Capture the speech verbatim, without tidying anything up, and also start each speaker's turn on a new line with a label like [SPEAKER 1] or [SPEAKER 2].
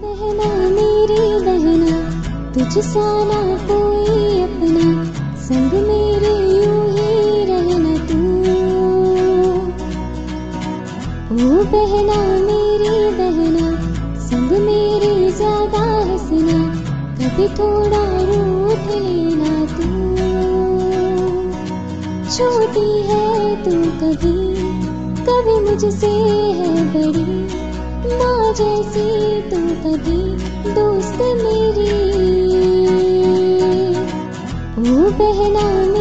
[SPEAKER 1] बहना मेरी बहना, तुझसा ना कोई अपना, संग मेरे यूं ही रहना तू। ओ बहना मेरी बहना, संग मेरे ज्यादा हंसना, कभी थोड़ा रूठ लेना तू। छोटी है तू कभी कभी मुझसे है बड़ी, माँ जैसी तू कभी दोस्त मेरी। ओ बहना